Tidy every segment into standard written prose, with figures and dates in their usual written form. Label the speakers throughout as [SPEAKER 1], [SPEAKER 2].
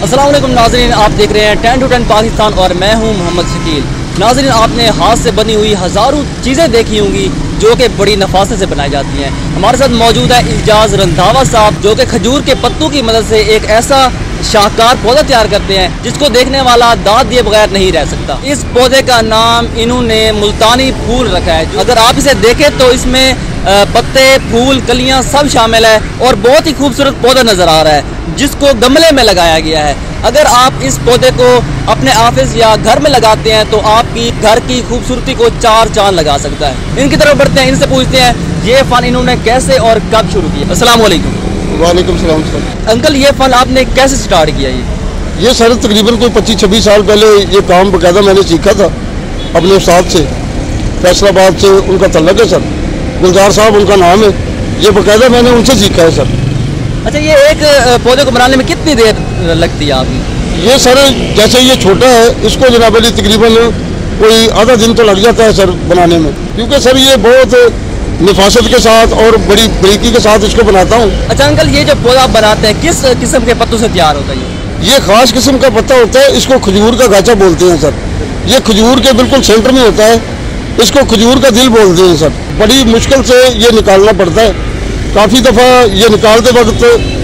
[SPEAKER 1] अस्सलाम वालेकुम नाज़रीन, आप देख रहे हैं 10 to 10 पाकिस्तान और मैं हूं मोहम्मद शकील। नाज़रीन, आपने हाथ से बनी हुई हज़ारों चीज़ें देखी होंगी जो कि बड़ी नफासत से बनाई जाती हैं। हमारे साथ मौजूद है इजाज़ रंधावा साहब, जो कि खजूर के पत्तों की मदद से एक ऐसा शाहकार पौधा तैयार करते हैं जिसको देखने वाला दाद दिए बगैर नहीं रह सकता। इस पौधे का नाम इन्होंने मुल्तानी फूल रखा है। अगर आप इसे देखें तो इसमें पत्ते, फूल, कलियां सब शामिल है और बहुत ही खूबसूरत पौधा नजर आ रहा है जिसको गमले में लगाया गया है। अगर आप इस पौधे को अपने ऑफिस या घर में लगाते हैं तो आपकी घर की खूबसूरती को चार चांद लगा सकता है। इनकी तरफ बढ़ते हैं, इनसे पूछते हैं ये फन इन्होंने कैसे और कब शुरू किया। अस्सलाम वालेकुम।
[SPEAKER 2] वालेकुम सलाम सर।
[SPEAKER 1] अंकल, ये फन आपने कैसे स्टार्ट किया?
[SPEAKER 2] ये सर तकरीबन कोई 25-26 साल पहले ये काम बाकायदा मैंने सीखा था अपने उस्ताद से, फैसलाबाद से उनका तल्लक है सर, गुलजार साहब उनका नाम है। ये बाकायदा मैंने उनसे सीखा है सर।
[SPEAKER 1] अच्छा, ये एक पौधे को बनाने में कितनी देर लगती है आपकी?
[SPEAKER 2] ये सर जैसे ये छोटा है, इसको जनाब अली तकरीबन कोई आधा दिन तो लग जाता है सर बनाने में, क्योंकि सर ये बहुत निफासत के साथ और बड़ी बरीकी के साथ इसको बनाता हूँ।
[SPEAKER 1] अच्छा अंकल, ये जो पौधा आप बनाते हैं किस किस्म के पत्तों से तैयार होता है?
[SPEAKER 2] ये खास किस्म का पत्ता होता है, इसको खजूर का गाचा बोलते हैं सर। ये खजूर के बिल्कुल सेंटर में होता है, इसको खजूर का दिल बोलते हैं सर। बड़ी मुश्किल से ये निकालना पड़ता है। काफ़ी दफ़ा ये निकालते वक्त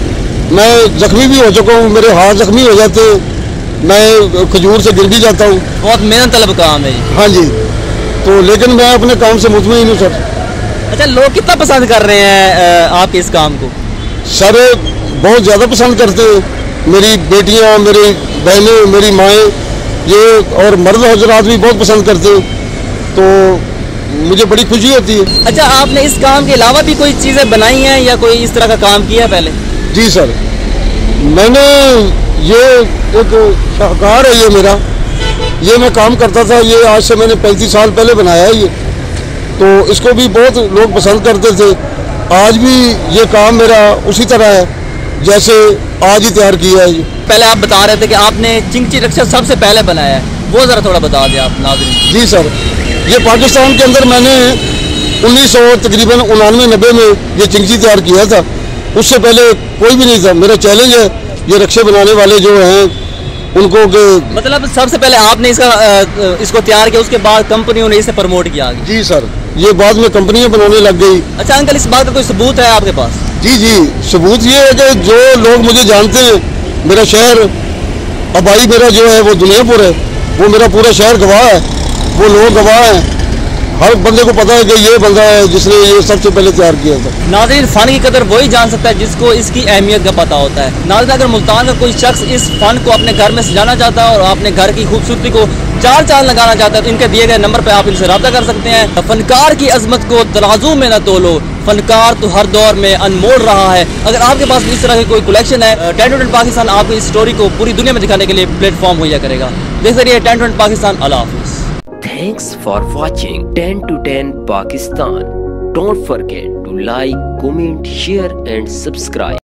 [SPEAKER 2] मैं जख्मी भी हो चुका हूँ, मेरे हाथ जख्मी हो जाते, मैं खजूर से गिर भी जाता हूँ।
[SPEAKER 1] बहुत मेहनत तलब काम है।
[SPEAKER 2] हाँ जी, तो लेकिन मैं अपने काम से मुतमईन हूँ सर।
[SPEAKER 1] अच्छा, लोग कितना पसंद कर रहे हैं आपके इस काम को?
[SPEAKER 2] सर बहुत ज़्यादा पसंद करते हैं। मेरी बेटियाँ, मेरी बहनें, मेरी माएँ, ये और मर्द हजरात भी बहुत पसंद करते हैं, तो मुझे बड़ी खुशी होती है।
[SPEAKER 1] अच्छा, आपने इस काम के अलावा भी कोई चीज़ें बनाई हैं या कोई इस तरह का काम किया है पहले?
[SPEAKER 2] जी सर, मैंने ये एक शाहकार है ये मेरा, ये मैं काम करता था, ये आज से मैंने 35 साल पहले बनाया है ये, तो इसको भी बहुत लोग पसंद करते थे। आज भी ये काम मेरा उसी तरह है जैसे आज ही तैयार किया है ये।
[SPEAKER 1] पहले आप बता रहे थे कि आपने चिंची रक्षा सबसे पहले बनाया है, वो ज़रा थोड़ा बता दें आप नाज़रीन।
[SPEAKER 2] जी सर, ये पाकिस्तान के अंदर मैंने 1999 में ये चिंची तैयार किया था। उससे पहले कोई भी नहीं था। मेरा चैलेंज है ये रक्षे बनाने वाले जो हैं उनको के
[SPEAKER 1] मतलब सबसे पहले आपने इसको तैयार किया, उसके बाद कंपनियों ने इसे प्रमोट किया आगे?
[SPEAKER 2] जी सर, ये बाद में कंपनियां बनाने लग गई।
[SPEAKER 1] अच्छा अंकल, इस बात का कोई सबूत है आपके पास?
[SPEAKER 2] जी जी, सबूत ये है कि जो लोग मुझे जानते हैं, मेरा शहर अबाई मेरा जो है वो दुनियापुर है, वो मेरा पूरा शहर गवाह है, वो लोग गवाह हैं। हर बंदे को पता है कि ये बंदा है जिसने ये सबसे पहले तैयार किया था।
[SPEAKER 1] नाज़रीन, फ़न की कदर वही जान सकता है जिसको इसकी अहमियत का पता होता है। नाज़रीन, अगर मुल्तान का कोई शख्स इस फ़न को अपने घर में सजाना चाहता है और अपने घर की खूबसूरती को चार चांद लगाना चाहता है तो इनके दिए गए नंबर पर आप इनसे रब्ता कर सकते हैं। फनकार की अजमत को तराजू में न तोलो, फनकार तो हर दौर में अनमोल रहा है। अगर आपके पास इस तरह की कोई कलेक्शन है, 10 to 10 पाकिस्तान आपकी इस स्टोरी को पूरी दुनिया में दिखाने के लिए प्लेटफॉर्म मुहैया करेगा। देखते रहिए 10 to 10 पाकिस्तान। अल्लाह हाफिज़।
[SPEAKER 3] Thanks for watching 10 to 10 Pakistan. Don't forget to like, comment, share and subscribe.